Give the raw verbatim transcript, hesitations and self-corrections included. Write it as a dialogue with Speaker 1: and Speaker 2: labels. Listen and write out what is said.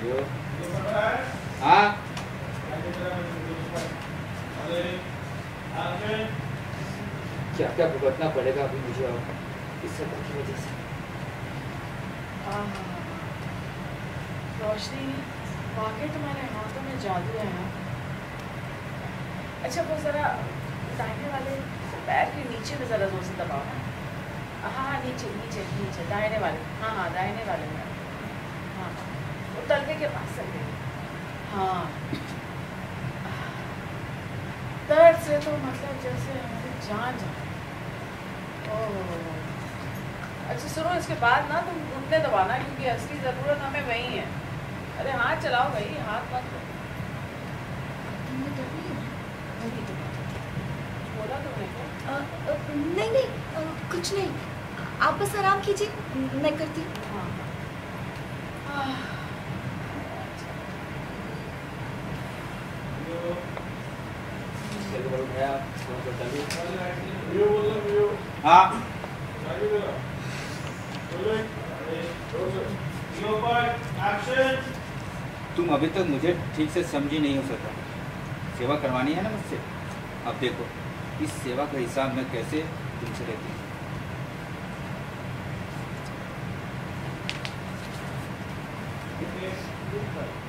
Speaker 1: हाँ क्या क्या भुगतना पड़ेगा अभी मुझे और इस सब की वजह से।
Speaker 2: रोशनी, वाकई तुम्हारे हाथों में जादू है ना। अच्छा वो ज़रा दाहिने वाले पैर के नीचे में ज़रा जोर से दबाओ ना। हाँ हाँ नीचे नीचे नीचे दाहिने वाले, हाँ हाँ दाहिने वाले में, हाँ वो तलवे के पास चल गई। हाँ दर्द से तो मतलब जैसे हमारी जान जाए। ओह अच्छा सुनो, इसके बाद ना तुम घुटने दबाना क्योंकि असली ज़रूरत हमें वही है। अरे हाथ चलाओ भाई, हाथ मत करो। बोला तुमने क्या?
Speaker 3: नहीं नहीं आ, कुछ नहीं, आप बस आराम कीजिए, मैं करती हूँ।
Speaker 2: हाँ हाँ
Speaker 1: हाँ तुम अभी तक मुझे ठीक से समझी नहीं हो सका। सेवा करवानी है ना मुझसे। अब देखो इस सेवा का हिसाब मैं कैसे तुमसे लेती हूँ।